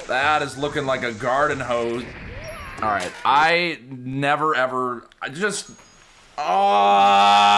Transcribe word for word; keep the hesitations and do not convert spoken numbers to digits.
That is looking like a garden hose. All right, I never ever, I just, oh.